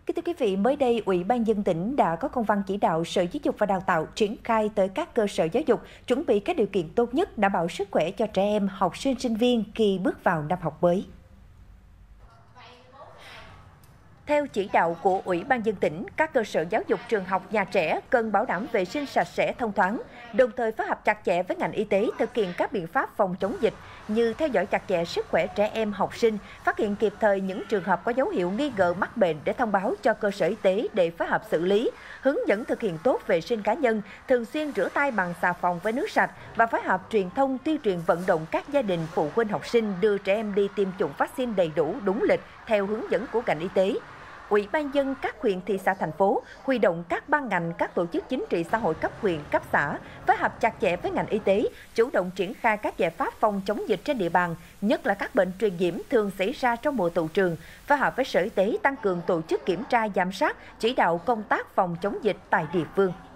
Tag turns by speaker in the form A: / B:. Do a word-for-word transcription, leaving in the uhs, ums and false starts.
A: Kính thưa quý vị, mới đây, Ủy ban nhân dân tỉnh đã có công văn chỉ đạo Sở Giáo dục và Đào tạo triển khai tới các cơ sở giáo dục chuẩn bị các điều kiện tốt nhất đảm bảo sức khỏe cho trẻ em, học sinh, sinh viên khi bước vào năm học mới. Theo chỉ đạo của Ủy ban nhân dân tỉnh, các cơ sở giáo dục, trường học, nhà trẻ cần bảo đảm vệ sinh sạch sẽ, thông thoáng, đồng thời phối hợp chặt chẽ với ngành y tế thực hiện các biện pháp phòng chống dịch như theo dõi chặt chẽ sức khỏe trẻ em, học sinh, phát hiện kịp thời những trường hợp có dấu hiệu nghi ngờ mắc bệnh để thông báo cho cơ sở y tế để phối hợp xử lý, hướng dẫn thực hiện tốt vệ sinh cá nhân, thường xuyên rửa tay bằng xà phòng với nước sạch và phối hợp truyền thông tuyên truyền vận động các gia đình, phụ huynh, học sinh đưa trẻ em đi tiêm chủng vaccine đầy đủ, đúng lịch theo hướng dẫn của ngành y tế. Ủy ban nhân dân các huyện, thị xã, thành phố huy động các ban ngành, các tổ chức chính trị xã hội cấp huyện, cấp xã phối hợp chặt chẽ với ngành y tế, chủ động triển khai các giải pháp phòng chống dịch trên địa bàn, nhất là các bệnh truyền nhiễm thường xảy ra trong mùa tụ trường, phối hợp với Sở Y tế tăng cường tổ chức kiểm tra, giám sát, chỉ đạo công tác phòng chống dịch tại địa phương.